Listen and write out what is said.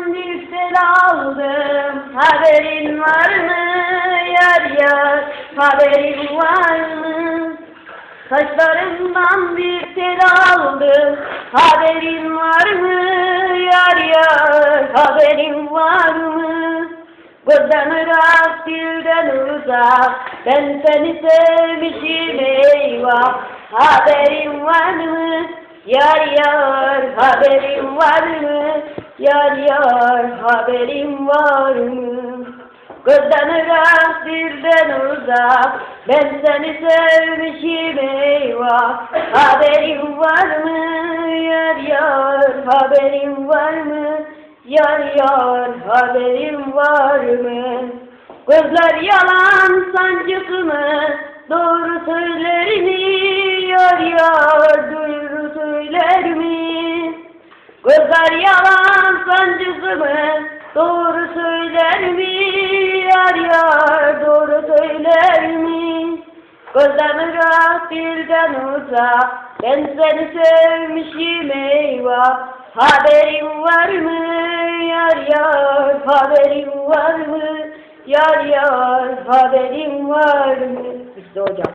başımdan bir tel aldım. Haberin var mı yar yar, haberin var mı? Saçlarımdan bir tel aldım. Haberin var mı yar yar, haberin var mı? Gözden ırak, dilden uzak, ben seni sevmişim eyvah. Haberin var mı yar yar, haberin var mı yar yar, haberin var mı? Gözden ırak, dilden uzak, ben seni sevmişim eyvah. Haberin var mı yar yar, haberin var mı yar yar, haberin var mı? Gözler yalan sancısı mı, doğru söyler mi yar yar, doğru söyler mi? Gözler yalan sancısı mı, doğru söyler mi yar yar, doğru söyler mi? Gözden ırak, dilden uzak, ben seni sevmişim eyvah. Haberin var mı yar yar, haberin var mı yar yar, haberin var mı? İşte hocam.